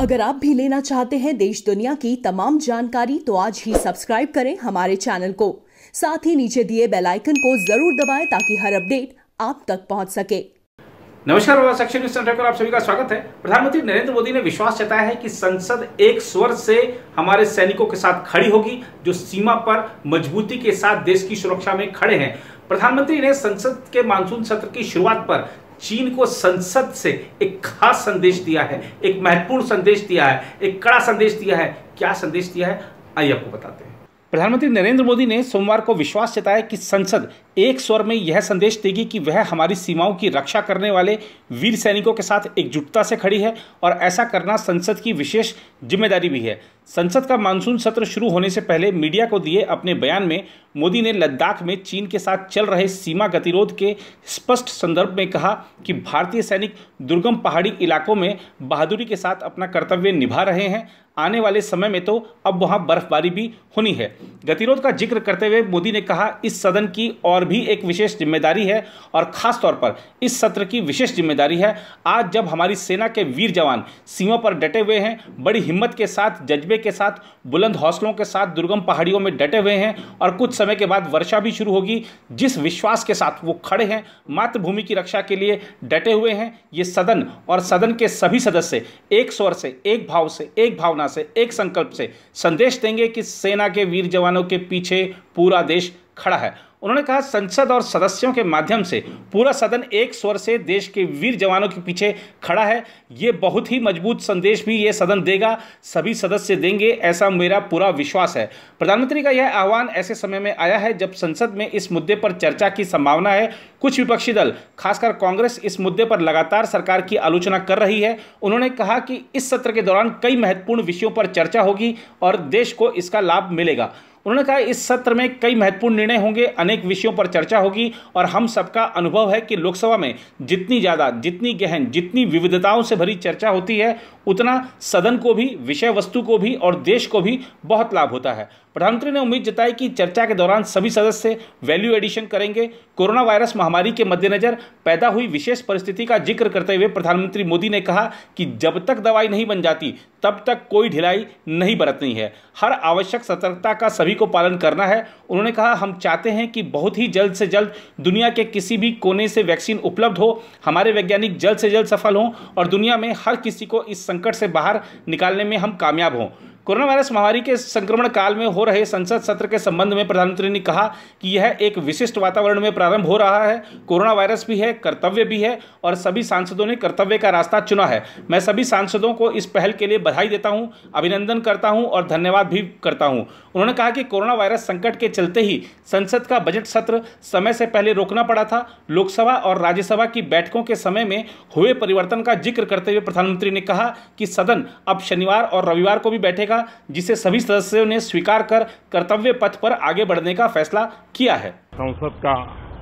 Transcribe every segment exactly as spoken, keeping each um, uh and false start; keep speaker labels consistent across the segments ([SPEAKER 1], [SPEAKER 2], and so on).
[SPEAKER 1] अगर आप भी लेना चाहते हैं देश दुनिया की तमाम जानकारी तो आज ही सब्सक्राइब करें हमारे चैनल को। साथ ही नीचे दिए बेल आइकन को जरूर दबाएं ताकि हर अपडेट आप तक पहुंच सके।
[SPEAKER 2] नमस्कार, सेक्शन न्यूज सेंटर पर आप सभी का स्वागत है। प्रधानमंत्री नरेंद्र मोदी ने विश्वास जताया है कि संसद एक स्वर से हमारे सैनिकों के साथ खड़ी होगी जो सीमा पर मजबूती के साथ देश की सुरक्षा में खड़े हैं। प्रधानमंत्री ने संसद के मानसून सत्र की शुरुआत पर चीन को संसद से एक खास संदेश दिया है, एक महत्वपूर्ण संदेश दिया है, एक कड़ा संदेश दिया है। क्या संदेश दिया है, आइए आपको बताते हैं। प्रधानमंत्री नरेंद्र मोदी ने सोमवार को विश्वास जताया कि संसद एक स्वर में यह संदेश देगी कि वह हमारी सीमाओं की रक्षा करने वाले वीर सैनिकों के साथ एकजुटता से खड़ी है और ऐसा करना संसद की विशेष जिम्मेदारी भी है। संसद का मानसून सत्र शुरू होने से पहले मीडिया को दिए अपने बयान में मोदी ने लद्दाख में चीन के साथ चल रहे सीमा गतिरोध के स्पष्ट संदर्भ में कहा कि भारतीय सैनिक दुर्गम पहाड़ी इलाकों में बहादुरी के साथ अपना कर्तव्य निभा रहे हैं। आने वाले समय में तो अब वहां बर्फबारी भी होनी है। गतिरोध का जिक्र करते हुए मोदी ने कहा, इस सदन की और भी एक विशेष जिम्मेदारी है और खास तौर पर इस सत्र की विशेष जिम्मेदारी है। आज जब हमारी सेना के वीर जवान सीमा पर डटे हुए हैं, बड़ी हिम्मत के साथ, जज्बे के साथ, बुलंद हौसलों के साथ दुर्गम पहाड़ियों में डटे हुए हैं और कुछ समय के बाद वर्षा भी शुरू होगी, जिस विश्वास के साथ वो खड़े हैं, मातृभूमि की रक्षा के लिए डटे हुए हैं, ये सदन और सदन के सभी सदस्य एक स्वर से, एक भाव से, एक भावना से, एक संकल्प से संदेश देंगे कि सेना के वीर जवानों के पीछे पूरा देश खड़ा है। उन्होंने कहा, संसद और सदस्यों के माध्यम से पूरा सदन एक स्वर से देश के वीर जवानों के पीछे खड़ा है। ये बहुत ही मजबूत संदेश भी ये सदन देगा, सभी सदस्य देंगे, ऐसा मेरा पूरा विश्वास है। प्रधानमंत्री का यह आह्वान ऐसे समय में आया है जब संसद में इस मुद्दे पर चर्चा की संभावना है। कुछ विपक्षी दल, खासकर कांग्रेस, इस मुद्दे पर लगातार सरकार की आलोचना कर रही है। उन्होंने कहा कि इस सत्र के दौरान कई महत्वपूर्ण विषयों पर चर्चा होगी और देश को इसका लाभ मिलेगा। उन्होंने कहा, इस सत्र में कई महत्वपूर्ण निर्णय होंगे, अनेक विषयों पर चर्चा होगी और हम सबका अनुभव है कि लोकसभा में जितनी ज़्यादा, जितनी गहन, जितनी विविधताओं से भरी चर्चा होती है, उतना सदन को भी, विषय वस्तु को भी और देश को भी बहुत लाभ होता है। प्रधानमंत्री ने उम्मीद जताई कि चर्चा के दौरान सभी सदस्य वैल्यू एडिशन करेंगे। कोरोना वायरस महामारी के मद्देनजर पैदा हुई विशेष परिस्थिति का जिक्र करते हुए प्रधानमंत्री मोदी ने कहा कि जब तक दवाई नहीं बन जाती तब तक कोई ढिलाई नहीं बरतनी है, हर आवश्यक सतर्कता का सभी को पालन करना है। उन्होंने कहा, हम चाहते हैं कि बहुत ही जल्द से जल्द दुनिया के किसी भी कोने से वैक्सीन उपलब्ध हो, हमारे वैज्ञानिक जल्द से जल्द सफल हों और दुनिया में हर किसी को इस संकट से बाहर निकालने में हम कामयाब हों। कोरोना वायरस महामारी के संक्रमण काल में हो रहे संसद सत्र के संबंध में प्रधानमंत्री ने कहा कि यह एक विशिष्ट वातावरण में प्रारंभ हो रहा है। कोरोना वायरस भी है, कर्तव्य भी है और सभी सांसदों ने कर्तव्य का रास्ता चुना है। मैं सभी सांसदों को इस पहल के लिए बधाई देता हूं, अभिनंदन करता हूं और धन्यवाद भी करता हूं। उन्होंने कहा कि कोरोना वायरस संकट के चलते ही संसद का बजट सत्र समय से पहले रोकना पड़ा था। लोकसभा और राज्यसभा की बैठकों के समय में हुए परिवर्तन का जिक्र करते हुए प्रधानमंत्री ने कहा कि सदन अब शनिवार और रविवार को भी बैठेगा, जिसे सभी सदस्यों ने स्वीकार कर कर्तव्य पथ पर आगे बढ़ने का फैसला किया है।
[SPEAKER 3] संसद का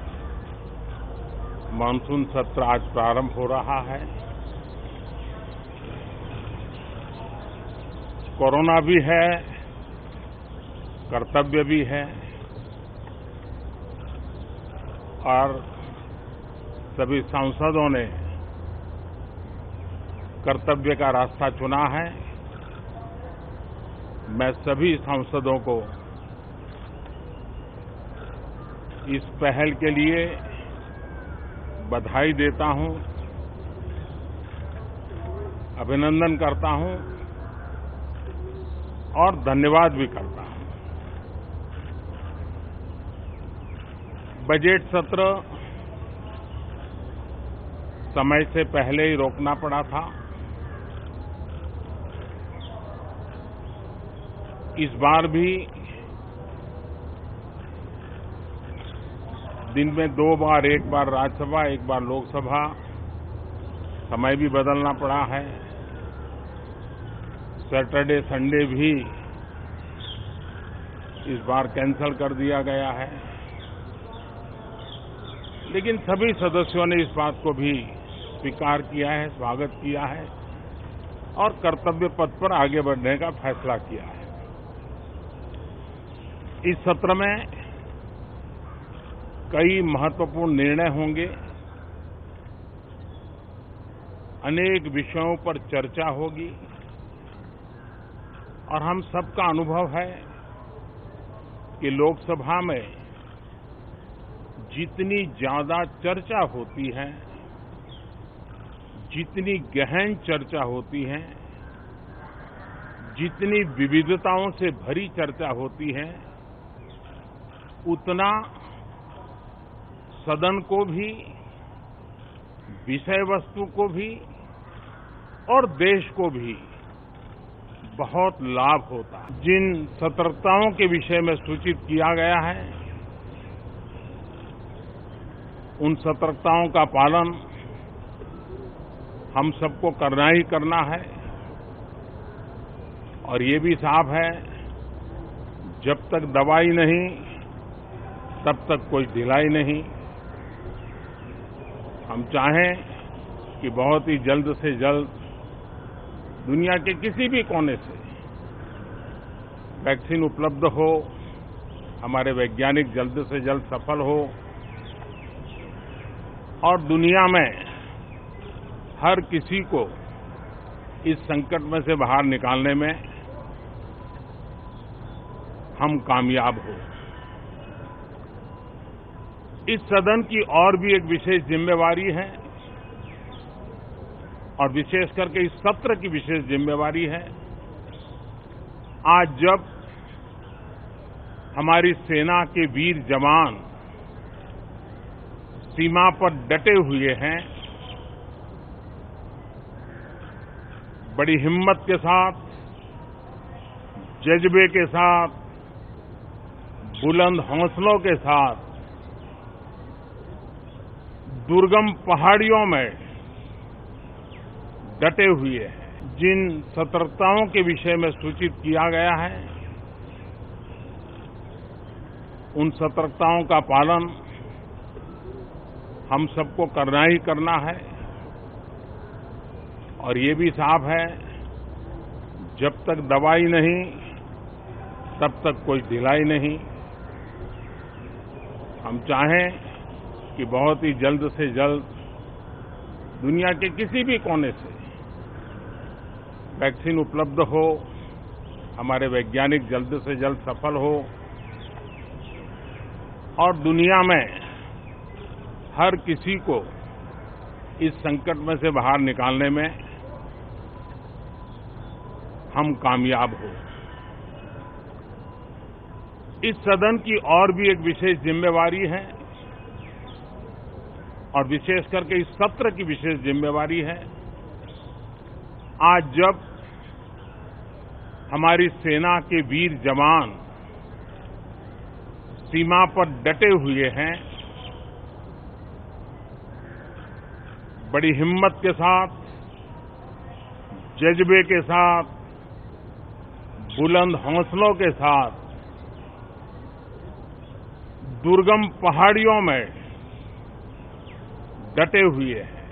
[SPEAKER 3] मानसून सत्र आज प्रारंभ हो रहा है। कोरोना भी है, कर्तव्य भी है और सभी सांसदों ने कर्तव्य का रास्ता चुना है। मैं सभी सांसदों को इस पहल के लिए बधाई देता हूं, अभिनंदन करता हूं और धन्यवाद भी करता हूं। बजट सत्र समय से पहले ही रोकना पड़ा था। इस बार भी दिन में दो बार, एक बार राज्यसभा, एक बार लोकसभा, समय भी बदलना पड़ा है। सैटरडे, संडे भी इस बार कैंसिल कर दिया गया है, लेकिन सभी सदस्यों ने इस बात को भी स्वीकार किया है, स्वागत किया है और कर्तव्य पथ पर आगे बढ़ने का फैसला किया है। इस सत्र में कई महत्वपूर्ण निर्णय होंगे, अनेक विषयों पर चर्चा होगी और हम सबका अनुभव है कि लोकसभा में जितनी ज्यादा चर्चा होती है, जितनी गहन चर्चा होती है, जितनी विविधताओं से भरी चर्चा होती है, उतना सदन को भी, विषय वस्तु को भी और देश को भी बहुत लाभ होता है। जिन सतर्कताओं के विषय में सूचित किया गया है, उन सतर्कताओं का पालन हम सबको करना ही करना है। और ये भी साफ है, जब तक दवाई नहीं तब तक कोई ढिलाई नहीं। हम चाहें कि बहुत ही जल्द से जल्द दुनिया के किसी भी कोने से वैक्सीन उपलब्ध हो, हमारे वैज्ञानिक जल्द से जल्द सफल हो और दुनिया में हर किसी को इस संकट में से बाहर निकालने में हम कामयाब हो। इस सदन की और भी एक विशेष जिम्मेवारी है और विशेष करके इस सत्र की विशेष जिम्मेवारी है। आज जब हमारी सेना के वीर जवान सीमा पर डटे हुए हैं, बड़ी हिम्मत के साथ, जज्बे के साथ, बुलंद हौसलों के साथ दुर्गम पहाड़ियों में डटे हुए हैं। जिन सतर्कताओं के विषय में सूचित किया गया है, उन सतर्कताओं का पालन हम सबको करना ही करना है। और ये भी साफ है, जब तक दवाई नहीं तब तक कोई ढिलाई नहीं। हम चाहें कि बहुत ही जल्द से जल्द दुनिया के किसी भी कोने से वैक्सीन उपलब्ध हो, हमारे वैज्ञानिक जल्द से जल्द सफल हो और दुनिया में हर किसी को इस संकट में से बाहर निकालने में हम कामयाब हो। इस सदन की और भी एक विशेष जिम्मेवारी है और विशेष करके इस सत्र की विशेष जिम्मेवारी है। आज जब हमारी सेना के वीर जवान सीमा पर डटे हुए हैं, बड़ी हिम्मत के साथ, जज्बे के साथ, बुलंद हौसलों के साथ दुर्गम पहाड़ियों में डटे हुए हैं,